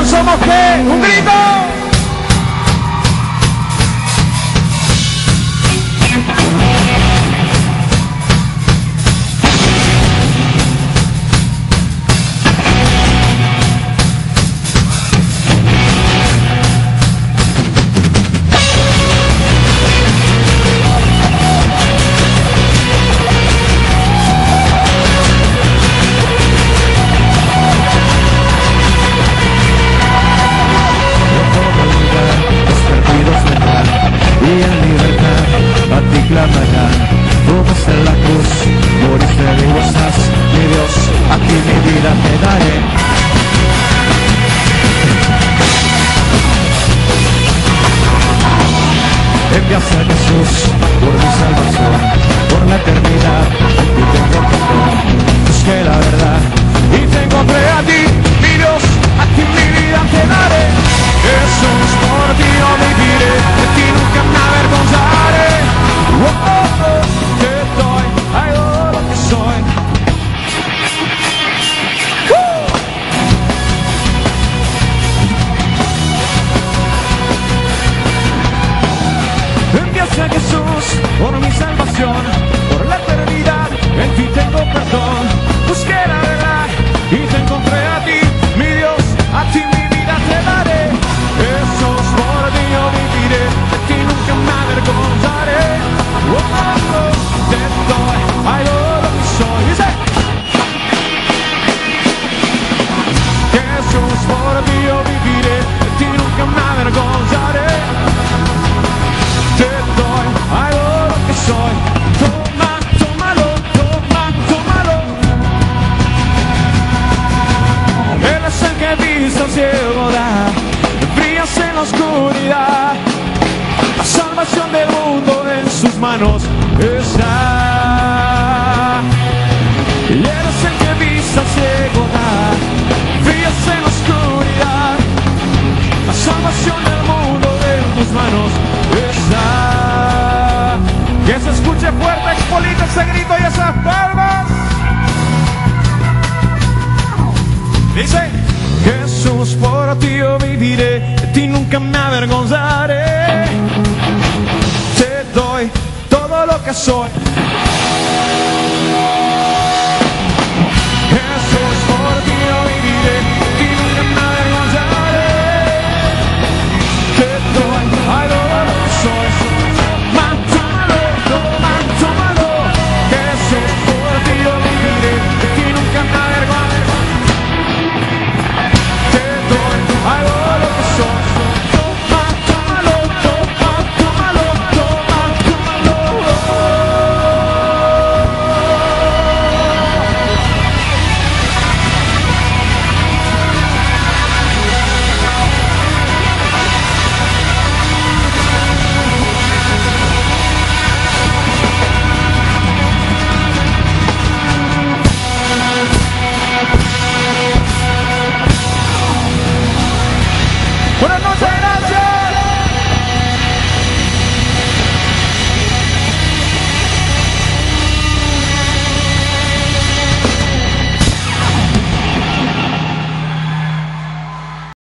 canción somos qué, un grito. Tomaste la cruz, moriste de huesas, mi Dios, a ti mi vida te daré. Enviaste a Jesús por mi salvación, por la eternidad, y tengo perdón. Busqué la verdad y te encontré a ti, mi Dios, a ti mi vida te daré. Jesús, por ti yo viviré, de ti nunca me avergonzaré. Oh, oh, oh, te doy a todo lo que soy. Enviaste a Jesús por mi salvación, por la eternidad, en ti tengo perdón. Busqué la verdad y te encontré a ti, mi Dios, a ti mi vida te daré. Jesús, por ti yo viviré, de ti nunca me avergonzaré. Oh, oh, oh, te doy a todo lo que soy. Dice Jesús, por ti yo viviré, de ti nunca me avergonzaré. Te doy a todo lo que soy. Toma, tómalo, toma, tómalo. Él es el que viste al ciego da, brillas en la oscuridad. La salvación del mundo en sus manos está. Y Él es el que viste al ciego da, brillas en la oscuridad. La salvación del mundo en tus manos está. Que se escuche fuerte, Expolita, ese grito y esas palmas. Dice Jesús, por ti yo viviré, de ti nunca me avergonzaré. Te doy todo lo que soy.